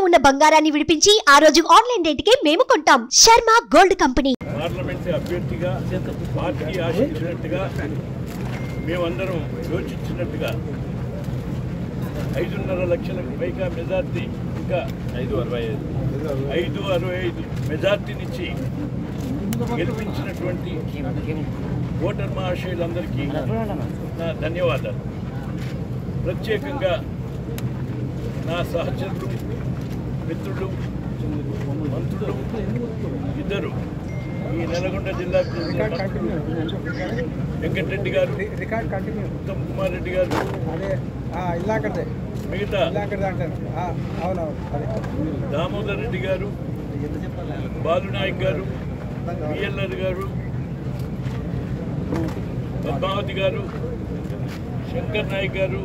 ఉన్న బంగారాన్ని విడిపించి ఆ రోజు ఆన్లైన్ రేటుకే మేము కొంటాం. Sharma gold company. పార్లమెంట్ అభ్యర్థిగా పార్టీ ఆశించినట్టుగా మేమందరం యోచించినట్టుగా 5.5 లక్షలకు పైగా మెజార్టీ, ఇంకా 565 మెజార్టీనిచ్చి గెలిపించినటువంటి ఓటర్ మహాశయులందరికీ నా ధన్యవాదాలు. ప్రత్యేకంగా నా సహచరులు, మిత్రులు, మంత్రులు ఇద్దరు ఈ నల్గొండ జిల్లాకు వెంకటరెడ్డి గారు, ఉత్తమ్ కుమార్ రెడ్డి గారు, మిగతా దామోదర్ రెడ్డి గారు, బాలునాయక్ గారు, బిఎల్ఆర్ గారు, పద్మావతి గారు, శంకర్ నాయక్ గారు,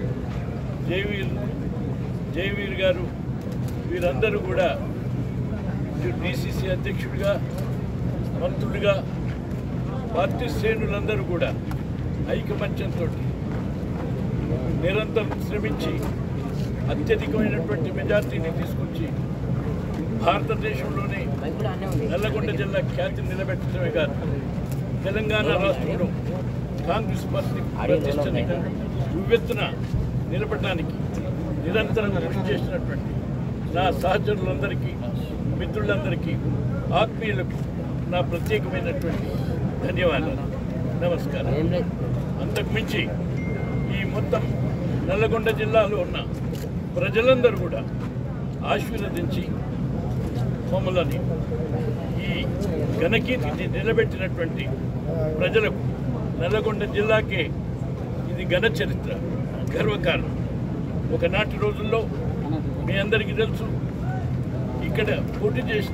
జయవీర్ గారు, వీరందరూ కూడా డిసిసి అధ్యక్షుడిగా, మంత్రులుగా, పార్టీ శ్రేణులందరూ కూడా ఐకమత్యంతో నిరంతరం శ్రమించి అత్యధికమైనటువంటి మెజార్టీని తీసుకొచ్చి భారతదేశంలోనే నల్లగొండ జిల్లా ఖ్యాతిని నిలబెట్టడమే కాదు, తెలంగాణ రాష్ట్రంలో కాంగ్రెస్ పార్టీ ప్రతిష్టని ఉవ్వెత్తున నిలబడడానికి నిరంతరం కృషి చేసినటువంటి నా సహచరులందరికీ, మిత్రులందరికీ, ఆత్మీయులకు నా ప్రత్యేకమైనటువంటి ధన్యవాదాలు, నమస్కారం. అంతకుమించి ఈ మొత్తం నల్లగొండ జిల్లాలో ఉన్న ప్రజలందరూ కూడా ఆశీర్వదించి మమ్మల్ని ఈ ఘనకీర్తిని నిలబెట్టినటువంటి ప్రజలకు, నల్లగొండ జిల్లాకే ఇది ఘన చరిత్ర, గర్వకారణం. ఒకనాటి రోజుల్లో మీ అందరికీ తెలుసు, ఇక్కడ పోటీ చేసిన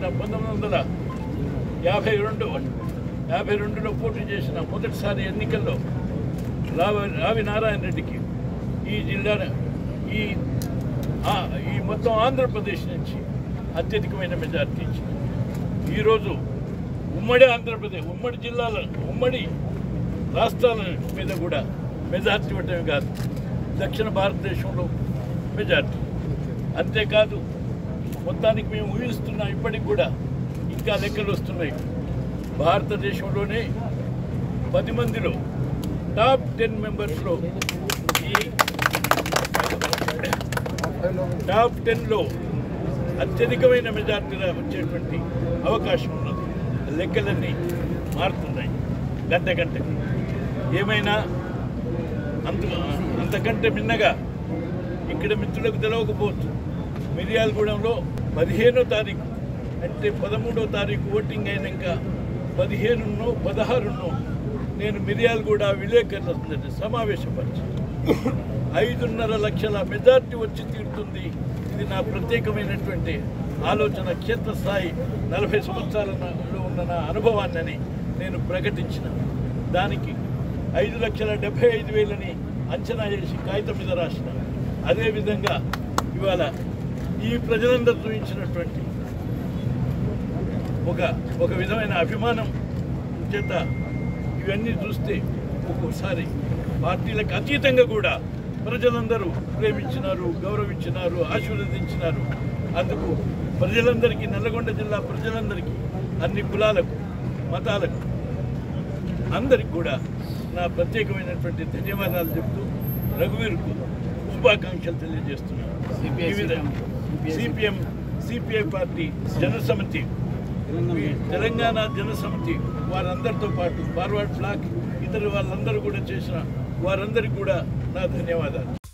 1952లో పోటీ చేసిన మొదటిసారి ఎన్నికల్లో రావి నారాయణ రెడ్డికి ఈ జిల్లా ఈ మొత్తం ఆంధ్రప్రదేశ్ నుంచి అత్యధికమైన మెజార్టీ ఇచ్చింది. ఈరోజు ఉమ్మడి ఆంధ్రప్రదేశ్, ఉమ్మడి జిల్లాల, ఉమ్మడి రాష్ట్రాల మీద కూడా మెజార్టీ ఇవ్వటమే కాదు, దక్షిణ భారతదేశంలో మెజార్టీ. అంతేకాదు, మొత్తానికి మేము ఊహిస్తున్నాం, ఇప్పటికి కూడా ఇంకా లెక్కలు వస్తున్నాయి. భారతదేశంలోనే 10 మందిలో టాప్ 10 మెంబర్స్లో ఈ టాప్ 10లో అత్యధికమైన మెజార్టీ వచ్చేటువంటి అవకాశం ఉన్నది. లెక్కలన్నీ మారుతున్నాయి గంటకి. ఏమైనా అంతకంటే మిన్నగా ఇక్కడ మిత్రులకు తెలవకపోవచ్చు, మిర్యాలగూడెంలో 15వ తారీఖు అంటే 13వ తారీఖు ఓటింగ్ అయినాక 15నో 16నో నేను మిర్యాలగూడ విలేకరుల సమావేశపరిచి 5.5 లక్షల మెజార్టీ వచ్చి తీరుతుంది. ఇది నా ప్రత్యేకమైనటువంటి ఆలోచన, క్షేత్రస్థాయి 40 సంవత్సరాలలో ఉన్న నా అనుభవాన్ని నేను ప్రకటించిన. దానికి 5,75,000 అంచనా చేసి కాగితం మీద రాసిన. అదేవిధంగా ఇవాళ ఈ ప్రజలందరూ చూపించినటువంటి ఒక విధమైన అభిమానం చేత ఇవన్నీ చూస్తే ఒక్కోసారి పార్టీలకు అతీతంగా కూడా ప్రజలందరూ ప్రేమించినారు, గౌరవించినారు, ఆశీర్వదించినారు. అందుకు ప్రజలందరికీ, నల్లగొండ జిల్లా ప్రజలందరికీ, అన్ని కులాలకు, మతాలకు అందరికి కూడా నా ప్రత్యేకమైనటువంటి ధన్యవాదాలు చెప్తూ రఘువీర్కు శుభాకాంక్షలు తెలియజేస్తున్నాను. ఈ విధంగా సిపిఐ పార్టీ జనసమితి, తెలంగాణ జనసమితి వారందరితో పాటు ఫార్వర్డ్ బ్లాక్ ఇతర వాళ్ళందరూ కూడా చేసిన వారందరికీ కూడా నా ధన్యవాదాలు.